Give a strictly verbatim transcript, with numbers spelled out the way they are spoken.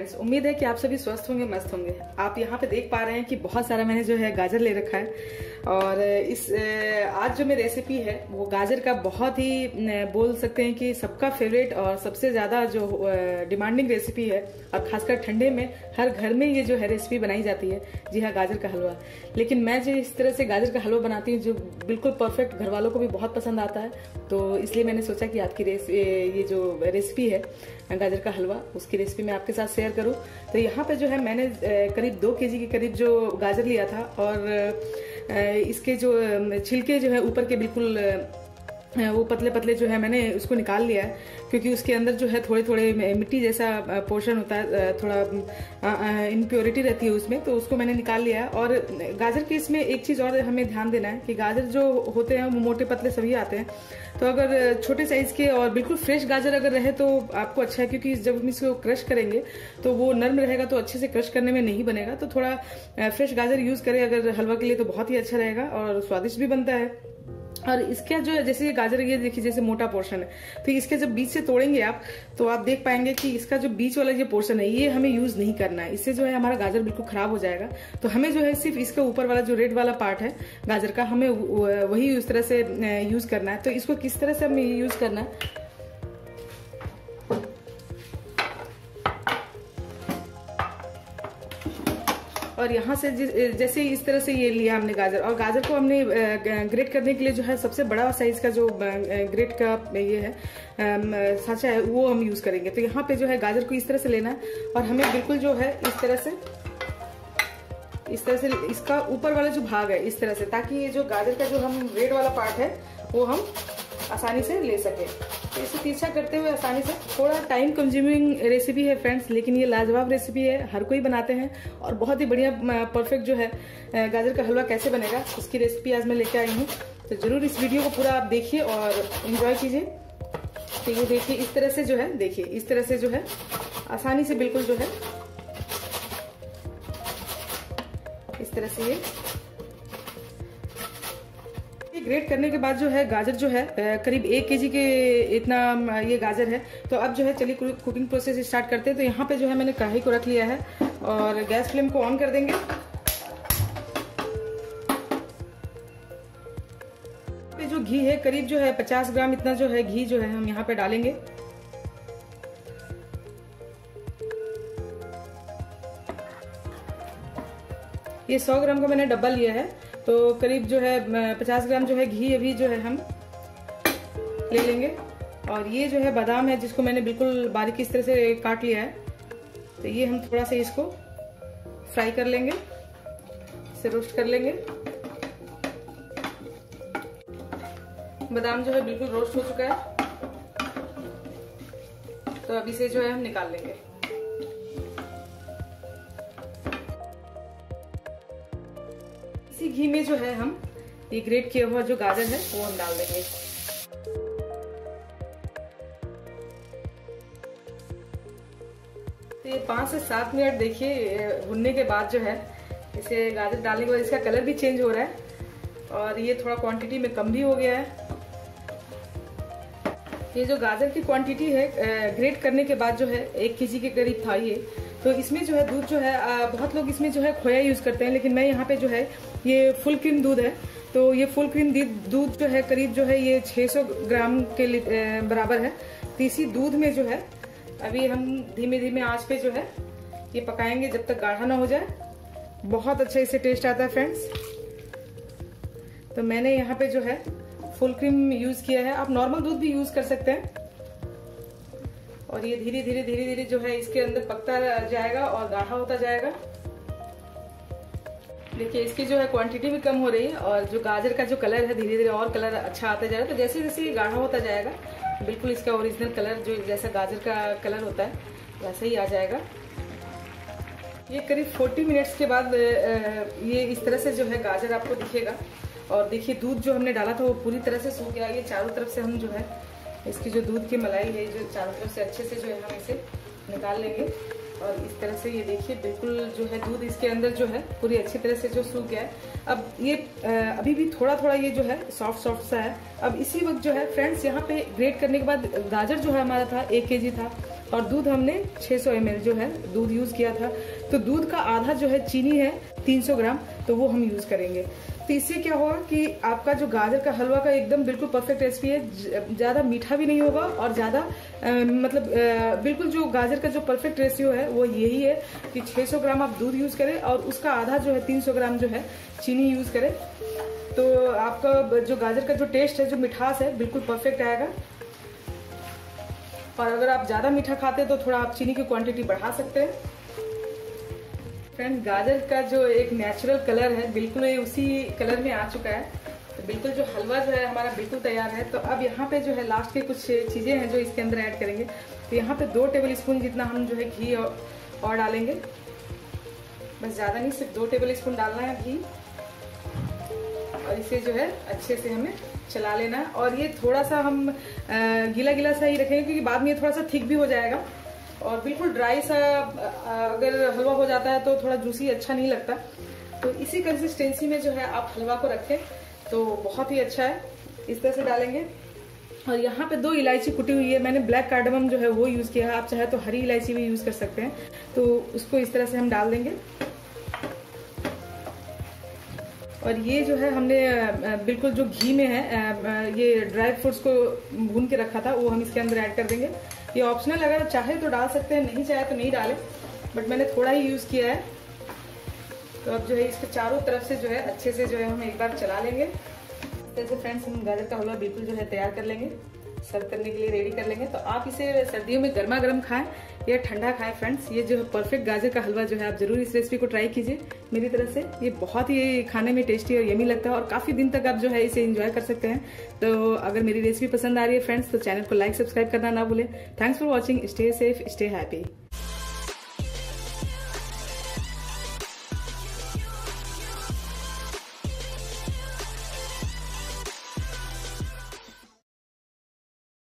Friends, उम्मीद है कि आप सभी स्वस्थ होंगे, मस्त होंगे। आप यहाँ पे देख पा रहे हैं कि बहुत सारा मैंने जो है गाजर ले रखा है और इस आज जो मेरी रेसिपी है वो गाजर का बहुत ही बोल सकते हैं कि सबका फेवरेट और सबसे ज्यादा जो डिमांडिंग रेसिपी है और खासकर ठंडे में हर घर में ये जो है रेसिपी बनाई जाती है। जी हाँ, गाजर का हलवा। लेकिन मैं जो इस तरह से गाजर का हलवा बनाती हूँ जो बिल्कुल परफेक्ट, घर वालों को भी बहुत पसंद आता है, तो इसलिए मैंने सोचा कि आपकी ये जो रेसिपी है गाजर का हलवा, उसकी रेसिपी मैं आपके साथ शेयर करूं। तो यहाँ पे जो है मैंने करीब दो केजी के करीब जो गाजर लिया था और इसके जो छिलके जो है ऊपर के बिल्कुल वो पतले पतले जो है मैंने उसको निकाल लिया है, क्योंकि उसके अंदर जो है थोड़े थोड़े मिट्टी जैसा पोर्शन होता है, थोड़ा इम्प्योरिटी रहती है उसमें, तो उसको मैंने निकाल लिया है। और गाजर के इसमें एक चीज और हमें ध्यान देना है कि गाजर जो होते हैं वो मोटे पतले सभी आते हैं, तो अगर छोटे साइज के और बिल्कुल फ्रेश गाजर अगर रहे तो आपको अच्छा है, क्योंकि जब हम इसको क्रश करेंगे तो वो नर्म रहेगा, तो अच्छे से क्रश करने में नहीं बनेगा। तो थोड़ा फ्रेश गाजर यूज करें अगर हलवा के लिए तो बहुत ही अच्छा रहेगा और स्वादिष्ट भी बनता है। और इसका जो है जैसे गाजर ये देखिए जैसे मोटा पोर्शन है, तो इसके जब बीच से तोड़ेंगे आप तो आप देख पाएंगे कि इसका जो बीच वाला जो पोर्शन है ये हमें यूज नहीं करना है, इससे जो है हमारा गाजर बिल्कुल खराब हो जाएगा। तो हमें जो है सिर्फ इसका ऊपर वाला जो रेड वाला पार्ट है गाजर का, हमें वही उस तरह से यूज करना है। तो इसको किस तरह से हमें यूज करना है, और यहाँ से जैसे इस तरह से ये लिया हमने गाजर, और गाजर को हमने ग्रेट करने के लिए जो है सबसे बड़ा साइज का जो ग्रेट का ये है साँचा है वो हम यूज करेंगे। तो यहाँ पे जो है गाजर को इस तरह से लेना है और हमें बिल्कुल जो है इस तरह से इस तरह से इसका ऊपर वाला जो भाग है इस तरह से, ताकि ये जो गाजर का जो हम रेड वाला पार्ट है वो हम आसानी से ले सके। तो इसे तिरछा करते हुए आसानी से, थोड़ा टाइम कंज्यूमिंग रेसिपी है फ्रेंड्स, लेकिन ये लाजवाब रेसिपी है, हर कोई बनाते हैं और बहुत ही बढ़िया परफेक्ट जो है गाजर का हलवा कैसे बनेगा उसकी रेसिपी आज मैं लेके आई हूँ। तो जरूर इस वीडियो को पूरा आप देखिए और एंजॉय कीजिए। तो ये देखिए इस तरह से जो है, देखिए इस तरह से जो है आसानी से बिल्कुल जो है इस तरह से ये ग्रेट करने के बाद जो है गाजर जो है करीब एक केजी के इतना ये गाजर है। तो अब जो है चलिए कुकिंग प्रोसेस स्टार्ट करते हैं। तो यहाँ पे जो है मैंने कढ़ाई को रख लिया है और गैस फ्लेम को ऑन कर देंगे। पे जो घी है करीब जो है पचास ग्राम इतना जो है घी जो है हम यहाँ पे डालेंगे। ये सौ ग्राम का मैंने डब्बा लिया है, तो करीब जो है पचास ग्राम जो है घी अभी जो है हम ले लेंगे। और ये जो है बादाम है जिसको मैंने बिल्कुल बारीक इस तरह से काट लिया है, तो ये हम थोड़ा सा इसको फ्राई कर लेंगे, इसे रोस्ट कर लेंगे। बादाम जो है बिल्कुल रोस्ट हो चुका है, तो अब इसे जो है हम निकाल लेंगे। इसी घी में जो है हम ये ग्रेट किया हुआ जो गाजर है वो हम डाल देंगे। तो ये पाँच से सात मिनट देखिए भुनने के बाद जो है इसे गाजर डालने के बाद इसका कलर भी चेंज हो रहा है और ये थोड़ा क्वांटिटी में कम भी हो गया है। ये जो गाजर की क्वांटिटी है ग्रेट करने के बाद जो है एक केजी के करीब था ये, तो इसमें जो है दूध जो है बहुत लोग इसमें जो है खोया यूज करते हैं, लेकिन मैं यहाँ पे जो है ये फुल क्रीम दूध है, तो ये फुल क्रीम दूध जो है करीब जो है ये छह सौ ग्राम के बराबर है। तो इसी दूध में जो है अभी हम धीमे धीमे आंच पे जो है ये पकाएंगे जब तक गाढ़ा ना हो जाए। बहुत अच्छा इससे टेस्ट आता है फ्रेंड्स। तो मैंने यहाँ पे जो है फुल क्रीम यूज किया है, आप नॉर्मल दूध भी यूज कर सकते हैं। और ये धीरे धीरे धीरे धीरे जो है इसके अंदर पकता जाएगा और गाढ़ा होता जाएगा। देखिए इसकी जो है क्वांटिटी भी कम हो रही है और जो गाजर का जो कलर है धीरे धीरे और कलर अच्छा आता जाएगा। तो जैसे जैसे ये गाढ़ा होता जाएगा बिल्कुल इसका ओरिजिनल कलर जो जैसा गाजर का कलर होता है वैसे ही आ जाएगा। ये करीब चालीस मिनट्स के बाद ये इस तरह से जो है गाजर आपको दिखेगा। और देखिए दूध जो हमने डाला था वो पूरी तरह से सूख गया। ये चारों तरफ से हम जो है इसकी जो दूध की मलाई है जो चारों तरफ से अच्छे से जो है हम इसे निकाल लेंगे। और इस तरह से ये देखिए बिल्कुल जो है दूध इसके अंदर जो है पूरी अच्छी तरह से जो सूख गया है। अब ये अभी भी थोड़ा थोड़ा ये जो है सॉफ्ट सॉफ्ट सा है। अब इसी वक्त जो है फ्रेंड्स यहाँ पे ग्रेट करने के बाद गाजर जो है हमारा था एक केजी था, और दूध हमने छह सौ एम एल जो है दूध यूज किया था। तो दूध का आधा जो है चीनी है तीन सौ ग्राम, तो वो हम यूज करेंगे। तो इससे क्या होगा कि आपका जो गाजर का हलवा का एकदम बिल्कुल परफेक्ट रेसिपी है। ज्यादा मीठा भी नहीं होगा और ज्यादा मतलब आ, बिल्कुल जो गाजर का जो परफेक्ट रेशियो है वो यही है कि छह सौ ग्राम आप दूध यूज करें और उसका आधा जो है तीन सौ ग्राम जो है चीनी यूज करें। तो आपका जो गाजर का जो टेस्ट है, जो मिठास है, बिल्कुल परफेक्ट आएगा। और अगर आप ज्यादा मीठा खाते हैं तो थोड़ा आप चीनी की क्वांटिटी बढ़ा सकते हैं। फ्रेंड, गाजर का जो एक नेचुरल कलर है बिल्कुल उसी कलर में आ चुका है। तो बिल्कुल जो हलवा जो है हमारा बिल्कुल तैयार है। तो अब यहाँ पे जो है लास्ट के कुछ चीजें हैं जो इसके अंदर ऐड करेंगे। तो यहाँ पे दो टेबल स्पून जितना हम जो है घी और, और डालेंगे। बस ज्यादा नहीं, सिर्फ दो टेबल स्पून डालना है घी। और इसे जो है अच्छे से हमें चला लेना है। और ये थोड़ा सा हम गीला गीला सा ही रखेंगे क्योंकि बाद में ये थोड़ा सा थिक भी हो जाएगा। और बिल्कुल ड्राई सा अगर हलवा हो जाता है तो थोड़ा जूसी अच्छा नहीं लगता। तो इसी कंसिस्टेंसी में जो है आप हलवा को रखें तो बहुत ही अच्छा है। इस तरह से डालेंगे। और यहाँ पे दो इलायची कुटी हुई है, मैंने ब्लैक कार्डमम जो है वो यूज किया है। आप चाहे तो हरी इलायची भी यूज कर सकते हैं। तो उसको इस तरह से हम डाल देंगे। और ये जो है हमने बिल्कुल जो घी में है ये ड्राई फ्रूट्स को भून के रखा था वो हम इसके अंदर ऐड कर देंगे। ये ऑप्शनल, अगर चाहे तो डाल सकते हैं, नहीं चाहे तो नहीं डालें, बट मैंने थोड़ा ही यूज किया है। तो अब जो है इसके चारों तरफ से जो है अच्छे से जो है हम एक बार चला लेंगे। जैसे फ्रेंड्स, हम गाजर का हलवा बिल्कुल जो है तैयार कर लेंगे, सर्व करने के लिए रेडी कर लेंगे। तो आप इसे सर्दियों में गर्मा गर्म खाएं या ठंडा खाएं। फ्रेंड्स, ये जो है परफेक्ट गाजर का हलवा जो है आप जरूर इस रेसिपी को ट्राई कीजिए मेरी तरफ से। ये बहुत ही खाने में टेस्टी और यमी लगता है और काफी दिन तक आप जो है इसे एंजॉय कर सकते हैं। तो अगर मेरी रेसिपी पसंद आ रही है फ्रेंड्स तो चैनल को लाइक सब्सक्राइब करना ना भूलें। Thanks for watching. Stay safe, stay happy.